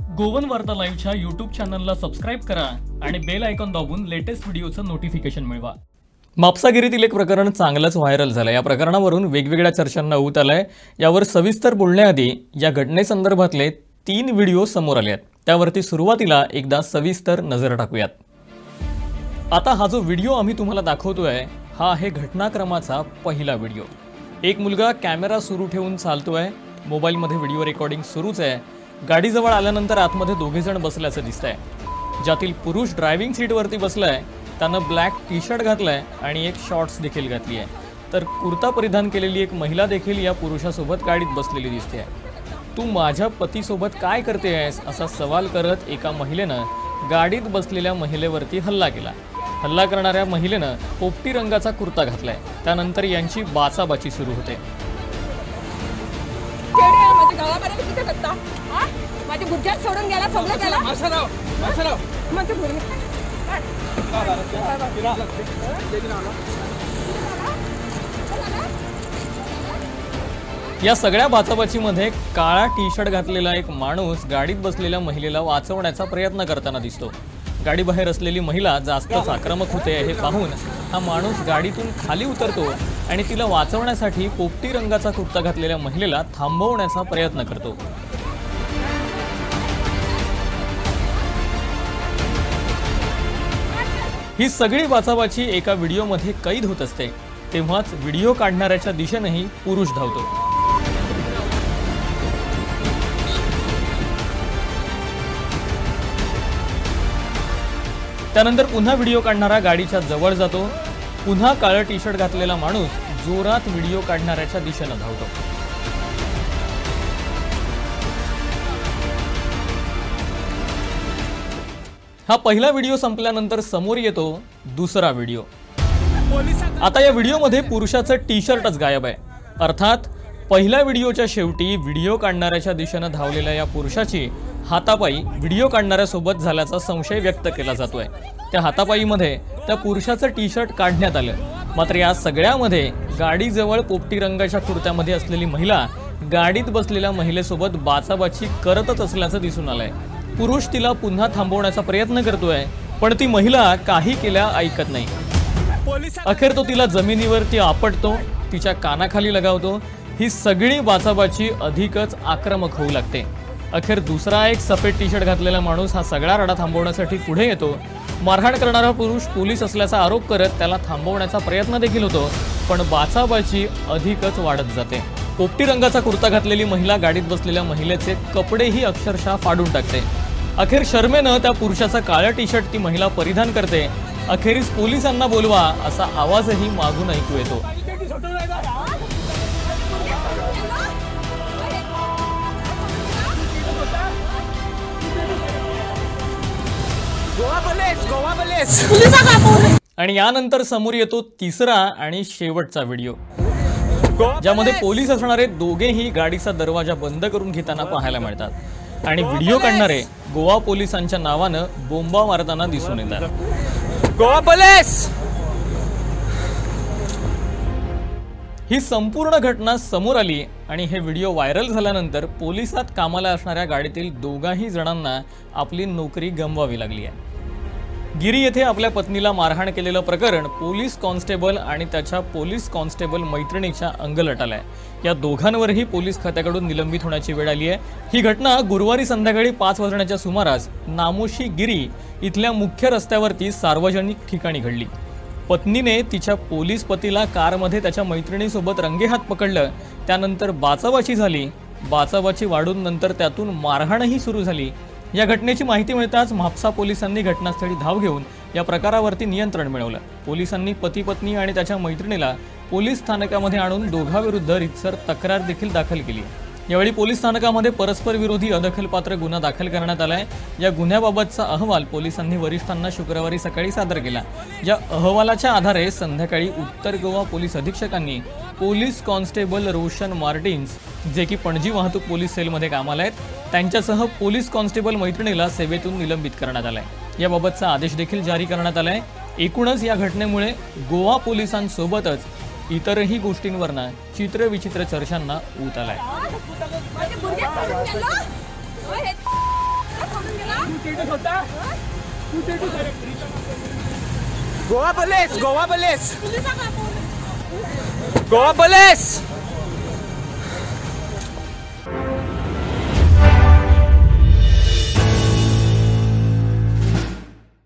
Goan वार्ता लाईव्हच्या YouTube चॅनलला सबस्क्राईब करा आणि बेल आयकॉन दाबून लेटेस्ट व्हिडिओचं नोटिफिकेशन मिळवा। म्हापसागिरीतील एक प्रकरण चांगलंच व्हायरल झालं। या प्रकरणावरून वेगवेगळ्या चर्चांना ऊत आलाय। यावर सविस्तर बोलण्याआधी या घटनेसंदर्भातले 3 व्हिडिओ समोर आले आहेत। त्यावरती सुरुवातीला एकदा सविस्तर नजर टाकूयात। आता हा जो व्हिडिओ आम्ही तुम्हाला दाखवतोय हा आहे घटनाक्रमाचा पहिला व्हिडिओ। एक मुलगा कॅमेरा सुरू ठेवून चालतोय, मोबाईलमध्ये व्हिडिओ रेकॉर्डिंग सुरूच आहे। गाडीजवळ आल्यानंतर आतमध्ये दोघे जण बसल्याचं दिसतंय। ज्यातील पुरुष ड्रायव्हिंग सीटवरती बसलाय, त्यानं ब्लॅक टी-शर्ट घातलाय आणि एक शॉर्ट्स देखील घातली आहे। तर कुर्ता परिधान केलेली एक महिला देखील या पुरुषासोबत गाडीत बसलेली दिसते। तू माझ्या पतीसोबत काय करते आहेस असा सवाल करत एका महिलेनं गाडीत बसलेल्या महिलेवरती हल्ला केला। हल्ला करणाऱ्या महिलेनं पोपटी रंगाचा कुर्ता घातलाय। त्यानंतर यांची बाचाबाची सुरू होते। माझे गुजरात सोडून गेला, सगळं गेला। म्हणजे या सगळ्या बाचाबाचीमध्ये काळा टी-शर्ट घातलेला एक माणूस गाडीत बसलेल्या महिलेला वाचवण्याचा प्रयत्न करताना दिसतो। गाडी बाहेर असलेली महिला जास्तच आक्रमक होते हे पाहून हा माणूस गाडीतून खाली उतरतो आणि तिला वाचवण्यासाठी पोपटी रंगाचा कुर्ता घातलेल्या महिलेला थांबवण्याचा प्रयत्न करतो। ही सगळी बाचाबाची एका व्हिडिओमध्ये कैद होत असते। तेव्हाच व्हिडिओ काढणाऱ्याच्या दिशेनेही पुरुष धावतो। त्यानंतर पुन्हा व्हिडिओ काढणारा गाडीच्या जवळ जातो। पुन्हा काळं टी-शर्ट घातलेला माणूस जोरात व्हिडिओ काढणाऱ्याच्या दिशेने धावतो। हा पहिला व्हिडिओ संपल्यानंतर समोर येतो दुसरा व्हिडिओ। आता या व्हिडिओमध्ये पुरुषाचं टी-शर्टच गायब आहे। अर्थात पहिल्या व्हिडिओच्या शेवटी व्हिडिओ काढणाऱ्याच्या दिशेने धावलेल्या या पुरुषाची हातापायी व्हिडिओ काढणाऱ्यासोबत झाल्याचा संशय व्यक्त केला जातोय। त्या हातापायीमध्ये त्या पुरुषाचं टी-शर्ट काढण्यात आलं। मात्र या सगळ्यामध्ये गाडीजवळ पोपटी रंगाच्या कुर्त्यामध्ये असलेली महिला गाडीत बसलेल्या महिलेसोबत बाचाबाची करतच असल्याचं दिसून आलंय। पुरुष तिला पुन्हा थांबवण्याचा प्रयत्न करतोय, पण ती महिला काही केल्या ऐकत नाही। अखेर तो तिला जमिनीवरती आपटतो, तिच्या कानाखाली लगावतो। ही सगळी बाचाबाची अधिकच आक्रमक होऊ लागते। अखेर दुसरा एक सफेद टी-शर्ट घातलेला माणूस हा सगळा रडा थांबवण्यासाठी पुढे येतो। मारहाण करणारा पुरुष पोलीस असल्याचा आरोप करत त्याला थांबवण्याचा प्रयत्न देखील होतो, पण बाचाबाची अधिकच वाढत जाते। पोपटी रंगाचा कुर्ता घातलेली महिला गाडीत बसलेल्या महिलेचे कपडेही अक्षरशः फाडून टाकते। अखेर शर्मेनं त्या पुरुषाचा काळा टी-शर्ट ती महिला परिधान करते। अखेरीस पोलिसांना बोलवा असा आवाजही मागून ऐकू येतो। आणि यानंतर समोर येतो तिसरा आणि शेवटचा व्हिडिओ, ज्यामध्ये पोलीस असणारे दोघेही गाडीचा दरवाजा बंद करून घेताना पाहायला मिळतात आणि व्हिडिओ काढणारे गोवा पोलिसांच्या नावानं बोंबा मारताना दिसून येतात। गोवा पोलीस! ही संपूर्ण घटना समोर आली आणि हे व्हिडिओ व्हायरल झाल्यानंतर पोलिसात कामाला असणाऱ्या गाडीतील दोघाही जणांना आपली नोकरी गमवावी लागली आहे। गिरी येथे आपल्या पत्नीला मारहाण केलेलं प्रकरण पोलीस कॉन्स्टेबल आणि त्याच्या पोलीस कॉन्स्टेबल मैत्रिणीच्या अंगलट आलंय। या दोघांवरही पोलीस खात्याकडून निलंबित होण्याची वेळ आली आहे। ही घटना गुरुवारी संध्याकाळी 5 वाजण्याच्या सुमारास नामोशी गिरी इथल्या मुख्य रस्त्यावरती सार्वजनिक ठिकाणी घडली। पत्नीने तिच्या पोलीस पतीला कारमध्ये त्याच्या मैत्रिणीसोबत रंगेहात पकडलं। त्यानंतर बाचाबाची झाली। बाचाबाची वाढून नंतर त्यातून मारहाणही सुरू झाली। या घटनेची माहिती मिळताच म्हापसा पोलिसांनी घटनास्थळी धाव घेऊन या प्रकारावरती नियंत्रण मिळवलं। पोलिसांनी पती पत्नी आणि त्याच्या मैत्रिणीला पोलीस स्थानकामध्ये आणून दोघांविरुद्ध रितसर तक्रार देखील दाखल केली। यावेळी पोलीस स्थानकामध्ये परस्पर विरोधी अदखलपात्र गुन्हा दाखल करण्यात आलाय। या गुन्ह्याबाबतचा अहवाल पोलिसांनी वरिष्ठांना शुक्रवारी सकाळी सादर केला। या अहवालाच्या आधारे संध्याकाळी उत्तर गोवा पोलीस अधीक्षकांनी पोलीस कॉन्स्टेबल रोशन मार्टिन्स, जे की पणजी वाहतूक पोलीस सेलमध्ये कामाला आहेत, त्यांच्यासह पोलीस कॉन्स्टेबल मैत्रिणीला सेवेतून निलंबित करण्यात आलाय। याबाबतचा आदेश देखील जारी करण्यात आलाय। एकूणच या घटनेमुळे गोवा पोलिसांसोबतच इतरही गोष्टींवरना चित्रविचित्र चर्चांना ऊत आलाय। गोवा पोलीस गोवा पोलीस पोलिसांना गोवा पोलीस